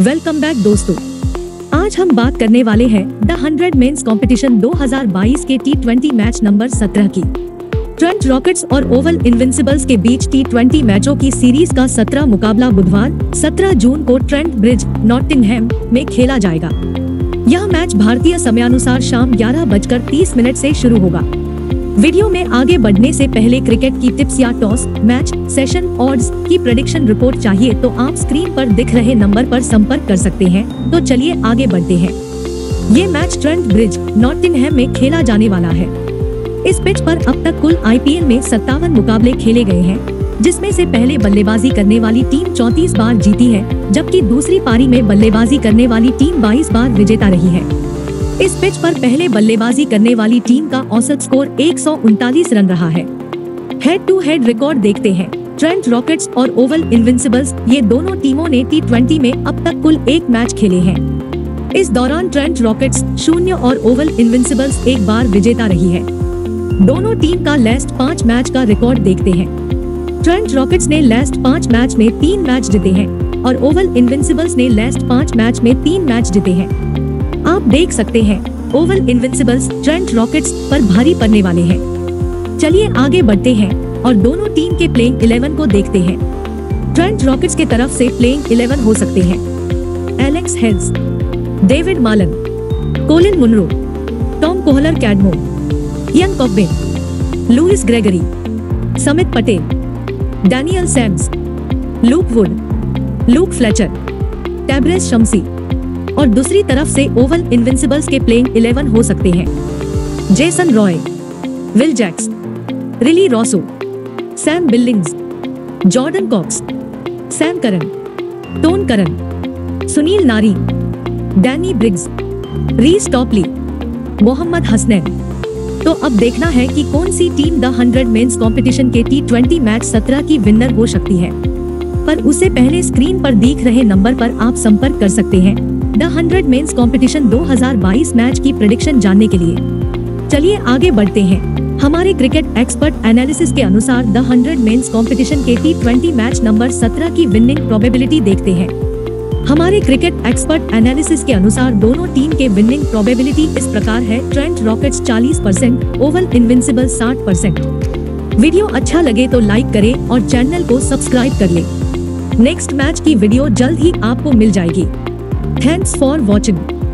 Welcome back दोस्तों। आज हम बात करने वाले हैं द 100 मेंस कंपटीशन 2022 के T20 मैच नंबर 17 की। ट्रेंट रॉकेट्स और ओवल इनविंसिबल्स के बीच T20 मैचों की सीरीज का 17 मुकाबला बुधवार 17 जून को ट्रेंट ब्रिज, नॉटिंघम में खेला जाएगा। यह मैच भारतीय समयानुसार शाम 11:30 से शुरू होगा। वीडियो में आगे बढ़ने से पहले क्रिकेट की टिप्स या टॉस, मैच, सेशन, ऑड्स की प्रेडिक्शन रिपोर्ट चाहिए तो आप स्क्रीन पर दिख रहे नंबर पर संपर्क कर सकते हैं। तो चलिए आगे बढ़ते हैं। ये मैच ट्रेंट ब्रिज, नॉटिंघम में खेला जाने वाला है। इस पिच पर अब तक कुल IPL में 57 मुकाबले खेले गए हैं, जिसमें से पहले बल्लेबाजी करने वाली टीम 34 बार जीती है, जबकि दूसरी पारी में बल्लेबाजी करने वाली टीम 22 बार विजेता रही है। इस पिच पर पहले बल्लेबाजी करने वाली टीम का औसत स्कोर 139 रन रहा है। हेड टू हेड रिकॉर्ड देखते हैं। ट्रेंट रॉकेट्स और ओवल इनविंसिबल्स, ये दोनों टीमों ने T20 में अब तक कुल 1 मैच खेले हैं। इस दौरान ट्रेंट रॉकेट्स 0 और ओवल इनविंसिबल्स 1 बार विजेता रही है। दोनों टीम का लास्ट 5 मैच का रिकॉर्ड देखते हैं। ट्रेंट रॉकेट्स ने लास्ट 5 मैच में 3 मैच जीते हैं और ओवल इनविंसिबल्स ने लास्ट 5 मैच में 3 मैच जीते हैं। आप देख सकते हैं ओवल इनविंसिबल्स ट्रेंट रॉकेट्स पर भारी पड़ने वाले हैं। चलिए आगे बढ़ते हैं और दोनों टीम के प्लेइंग 11 को देखते हैं। ट्रेंट रॉकेट्स के तरफ से प्लेइंग 11 हो सकते हैं: Alex Hales, David Malan, Colin Munro, Tom Kohler Cadmore, Ian Cockbain, Lewis Gregory, Samit Patel, Daniel Sams, Luke Wood, Luke Fletcher, Tabraiz Shamsi. और दूसरी तरफ से ओवल इनविंसिबल्स के प्लेइंग 11 हो सकते हैं: Jason Roy, Will Jacks, Rilee Rossouw, Sam Billings, Jordan Cox, Sam Curran, Tom Curran, Sunil Narine, Danny Briggs, Reece Topley, Mohammad Hasnain. तो अब देखना है कि कौन सी टीम द 100 मेंस कंपटीशन के T20 मैच 17 की विनर हो सकती है। पर उससे पहले स्क्रीन पर दिख रहे नंबर पर आप संपर्क कर सकते हैं द 100 मेंस कंपटीशन 2022 मैच की प्रेडिक्शन जानने के लिए। चलिए आगे बढ़ते हैं। हमारे क्रिकेट एक्सपर्ट एनालिसिस के अनुसार द 100 मेंस कंपटीशन के T20 मैच नंबर 17 की विनिंग प्रोबेबिलिटी देखते हैं। हमारे क्रिकेट एक्सपर्ट एनालिसिस के अनुसार दोनों टीम के विनिंग प्रोबेबिलिटी इस प्रकार है: Trent Rockets 40%, Oval Invincible 60%। Video अच्छा लगे तो लाइक करें और चैनल को सब्सक्राइब कर लें। नेक्स्ट मैच की वीडियो जल्द ही आपको मिल जाएगी। Thanks for watching.